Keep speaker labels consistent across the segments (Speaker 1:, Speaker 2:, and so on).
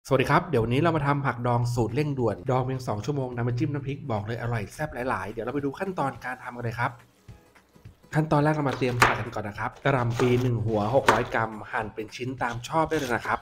Speaker 1: สวัสดีครับเดี๋ยววันนี้เรามาทำผักดองสูตรเร่งด่วนดองเพียง2 ชั่วโมงนำมาจิ้มน้ำพริกบอกเลยอร่อยแซ่บหลายๆเดี๋ยวเราไปดูขั้นตอนการทำกันเลยครับขั้นตอนแรกเรามาเตรียมผักกันก่อนนะครับกระหล่ำปี1หัว600 กรัมหั่นเป็นชิ้นตามชอบได้เลยนะครับ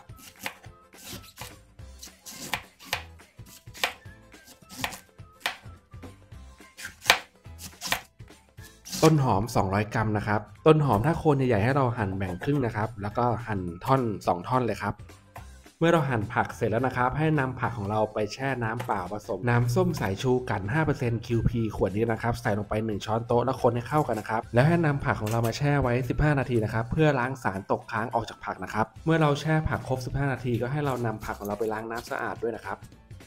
Speaker 1: ต้นหอม200 กรัมนะครับต้นหอมถ้าโคนใหญ่ๆให้เราหั่นแบ่งครึ่งนะครับแล้วก็หั่นท่อน2ท่อนเลยครับเมื่อเราหั่นผักเสร็จแล้วนะครับให้นำผักของเราไปแช่น้ำเปล่าผสมน้ำส้มสายชูกัน 5% QP ขวดนี้นะครับใส่ลงไป1ช้อนโต๊ะแล้วคนให้เข้ากันนะครับแล้วให้นำผักของเรามาแช่ไว้15นาทีนะครับเพื่อล้างสารตกค้างออกจากผักนะครับเมื่อเราแช่ผักครบ15นาทีก็ให้เรานำผักของเราไปล้างน้ำสะอาดด้วยนะครับ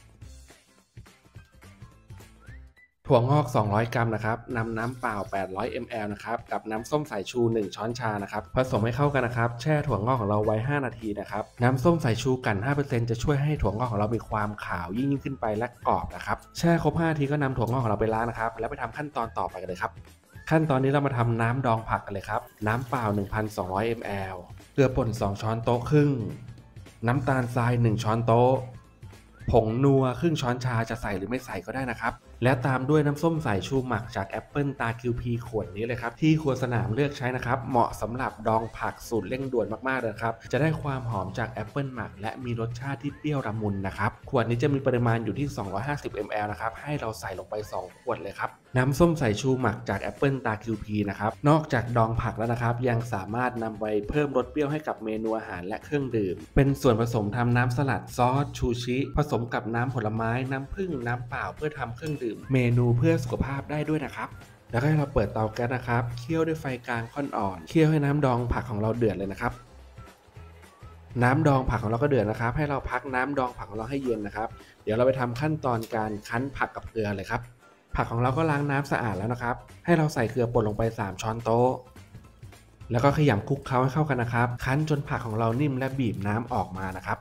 Speaker 1: ถั่วงอก200 กรัมนะครับนำน้ำเปล่า800 ml นะครับกับน้ำส้มสายชู1ช้อนชานะครับผสมให้เข้ากันนะครับแช่ถั่วงอกของเราไว้5นาทีนะครับน้ำส้มสายชูกัน 5% จะช่วยให้ถั่วงอกของเรามีความขาวยิ่งขึ้นไปและกรอบนะครับแช่ครบ5นาทีก็นำถั่วงอกของเราไปล้างนะครับแล้วไปทำขั้นตอนต่อไปกันเลยครับขั้นตอนนี้เรามาทำน้ำดองผักกันเลยครับน้ำเปล่า 1,200 ml เกลือป่น2ช้อนโต๊ะครึ่งน้ำตาลทราย1ช้อนโต๊ะผงนัวครึ่งช้อนชาจะใส่หรือไม่ใส่ก็ได้นะครับและตามด้วยน้ำส้มสายชูหมักจากแอปเปิลตา QP ขวดนี้เลยครับที่ครัวสนามเลือกใช้นะครับเหมาะสำหรับดองผักสูตรเร่งด่วนมากๆเลยครับจะได้ความหอมจากแอปเปิลหมักและมีรสชาติที่เปรี้ยวละมุนนะครับขวดนี้จะมีปริมาณอยู่ที่250 ml นะครับให้เราใส่ลงไป2ขวดเลยครับน้ำส้มสายชูหมักจากแอปเปิลตา QP นะครับนอกจากดองผักแล้วนะครับยังสามารถนำไปเพิ่มรสเปรี้ยวให้กับเมนูอาหารและเครื่องดื่มเป็นส่วนผสมทำน้ำสลัดซอสชูชิผสมกับน้ำผลไม้น้ำผึ้งน้ำเปล่าเพื่อทำเครื่องดื่มเมนูเพื่อสุขภาพได้ด้วยนะครับแล้วก็ให้เราเปิดเตาแก๊สนะครับเคี่ยวด้วยไฟกลางค่อนอ่อนเคี่ยวให้น้ำดองผักของเราเดือดเลยนะครับน้ำดองผักของเราก็เดือดนะครับให้เราพักน้ำดองผักของเราให้เย็นนะครับเดี๋ยวเราไปทำขั้นตอนการคั้นผักกับเกลือเลยครับผักของเราก็ล้างน้ำสะอาดแล้วนะครับให้เราใส่เกลือป่นลงไป3ช้อนโต๊ะแล้วก็ขยำคลุกเคล้าให้เข้ากันนะครับคั้นจนผักของเรานิ่มและบีบน้ำออกมานะครับ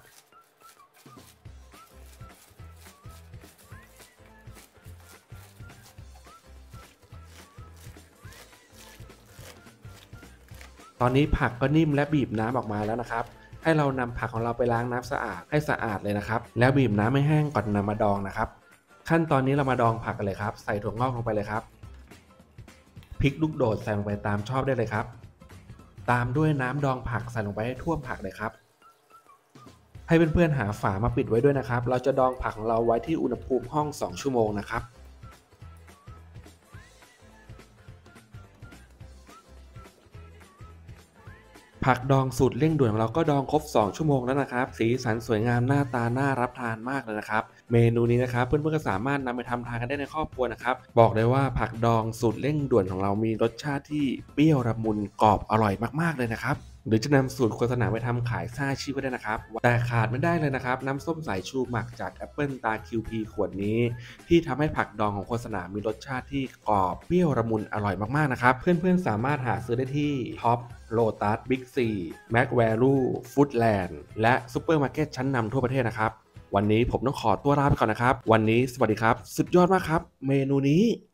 Speaker 1: ตอนนี้ผักก็นิ่มและบีบน้ำออกมาแล้วนะครับให้เรานำผักของเราไปล้างน้ำสะอาดให้สะอาดเลยนะครับแล้วบีบน้ำให้แห้งก่อนนำมาดองนะครับขั้นตอนนี้เรามาดองผักกันเลยครับใส่ถั่วงอกลงไปเลยครับพริกลูกโดดใส่ลงไปตามชอบได้เลยครับตามด้วยน้ำดองผักใส่ลงไปให้ท่วมผักเลยครับให้เพื่อนๆหาฝามาปิดไว้ด้วยนะครับเราจะดองผักของเราไว้ที่อุณหภูมิห้อง2ชั่วโมงนะครับ ผักดองสูตรเร่งด่วนของเราก็ดองครบ2ชั่วโมงแล้วนะครับสีสันสวยงามหน้าตาน่ารับทานมากเลยนะครับเมนูนี้นะครับเพื่อนๆก็สามารถนำไปทำทานกันได้ในครอบครัวนะครับบอกเลยว่าผักดองสูตรเร่งด่วนของเรามีรสชาติที่เปรี้ยวละมุนกรอบอร่อยมากๆเลยนะครับหรือจะนำสูตรโฆษณาไปทำขายสร้างอาชีพก็ได้นะครับแต่ขาดไม่ได้เลยนะครับน้ำส้มสายชูหมักจากแอปเปิลตา QP ขวดนี้ที่ทำให้ผักดองของโฆษณามีรสชาติที่กรอบเปรี้ยวละมุนอร่อยมากๆนะครับเพื่อนๆสามารถหาซื้อได้ที่ท็อปโลตัสบิ๊กซีแม็กแวลูฟู้ดแลนด์และซูเปอร์มาร์เก็ตชั้นนำทั่วประเทศนะครับวันนี้ผมต้องขอตัวลาไปก่อนนะครับวันนี้สวัสดีครับสุดยอดมากครับเมนูนี้